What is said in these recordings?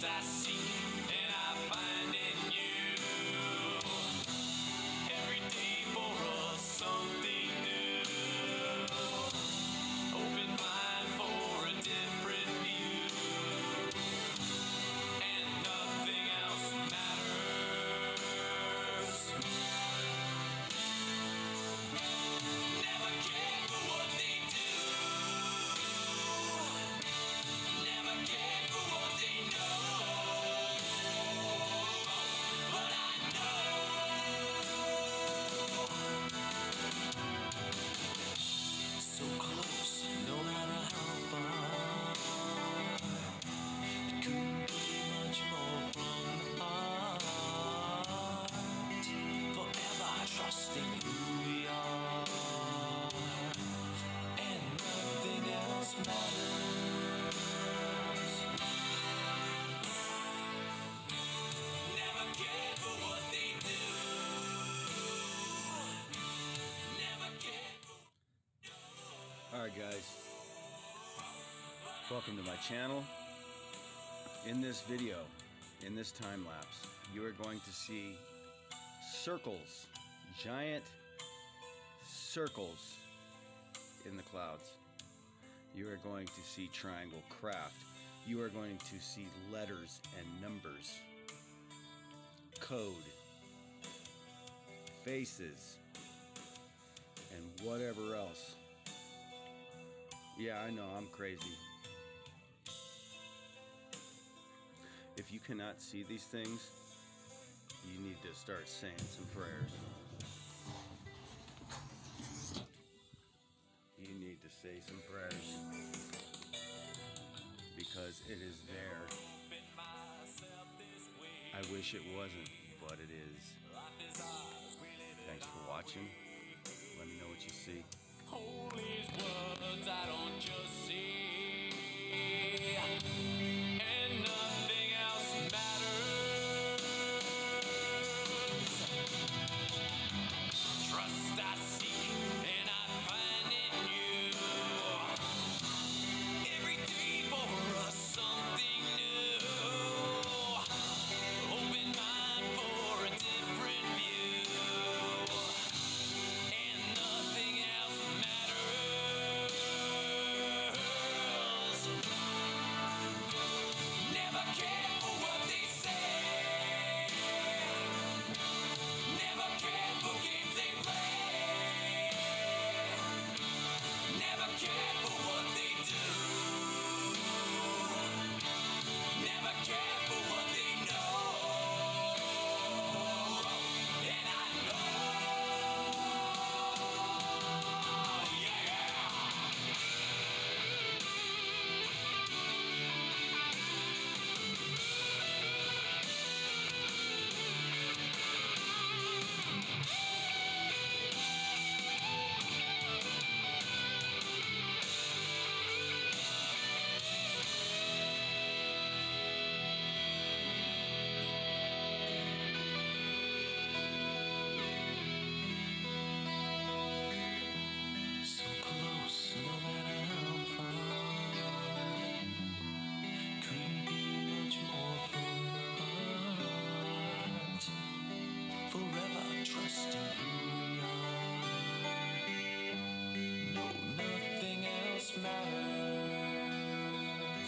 I seek and I find in you. Every day for us something new. Open mind for a different view. And nothing else matters. Never care for what they do. Never care for what they know. But I know so close, no matter how far. It couldn't be much more from the heart. Forever trusting who we are, and nothing else matters. Never care for what they do. Never care for. Alright guys, welcome to my channel. In this video, in this time lapse, you are going to see circles, giant circles in the clouds. You are going to see triangle craft. You are going to see letters and numbers, code, faces, and whatever else. Yeah, I know, I'm crazy. If you cannot see these things, you need to start saying some prayers. You need to say some prayers, because it is there. I wish it wasn't, but it is. Thanks for watching. Let me know what you see. Holy words I don't just see, and nothing else matters. Trust I seek and I find in you. Every day for us something new. Open mind for a different view. And nothing else matters. Never care for what they say. Never care for games they play. Never care for what they do. Never care for what they know. And I know, yeah. So close, no matter how far. Couldn't be much more from the heart. Forever trusting who we are. No, nothing else matters.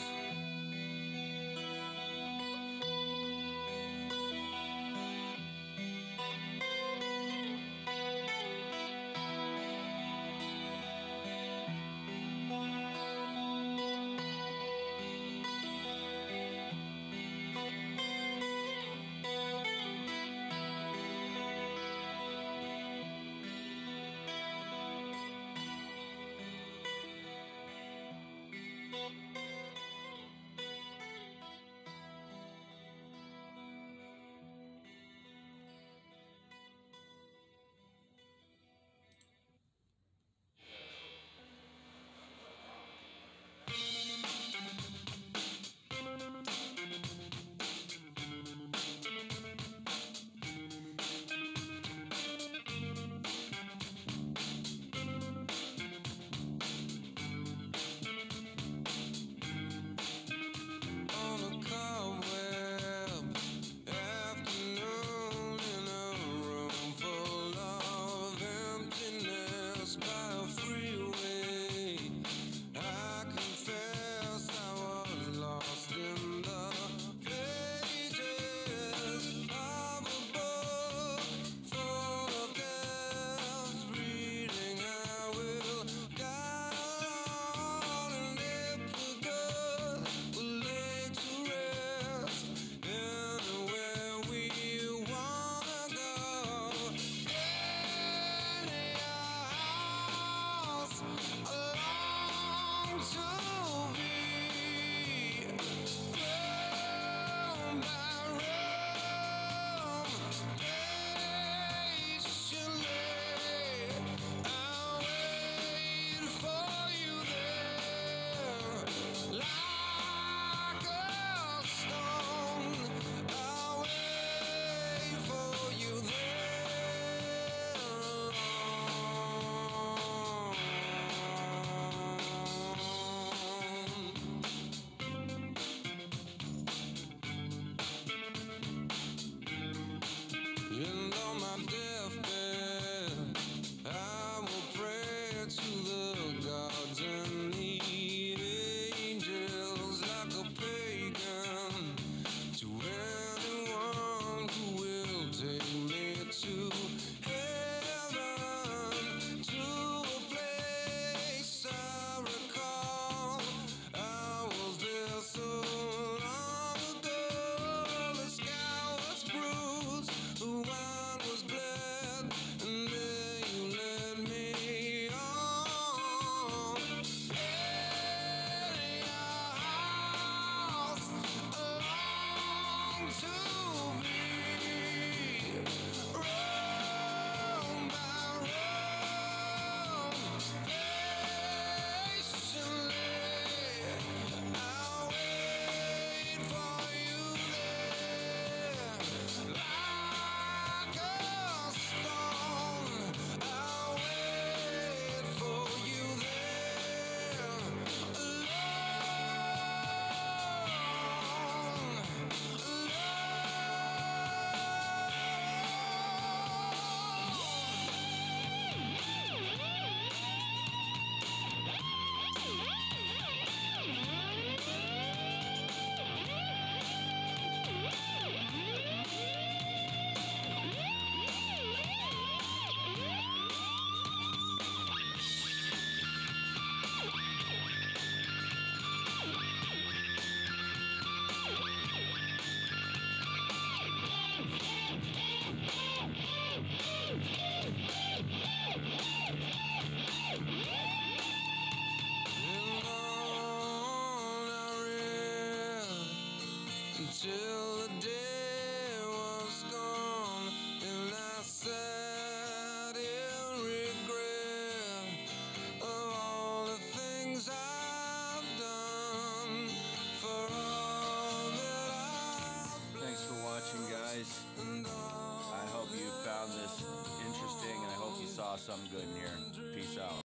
till the day was gone, and I sat in regret of all the things I've done for all that I've Thanks for watching, guys. I hope you found this interesting, and I hope you saw something good in here. Peace out.